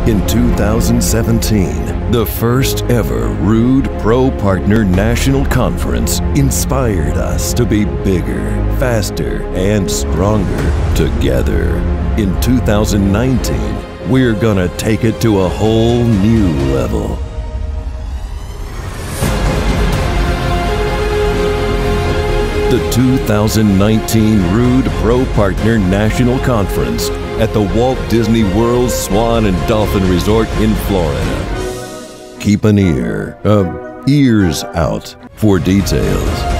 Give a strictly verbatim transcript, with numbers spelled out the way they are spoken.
In two thousand seventeen, the first ever Rood Pro Partner National Conference inspired us to be bigger, faster, and stronger together. In two thousand nineteen, we're gonna take it to a whole new level. The two thousand nineteen Rood Pro Partner National Conference at the Walt Disney World Swan and Dolphin Resort in Florida. Keep an ear, uh, ears out for details.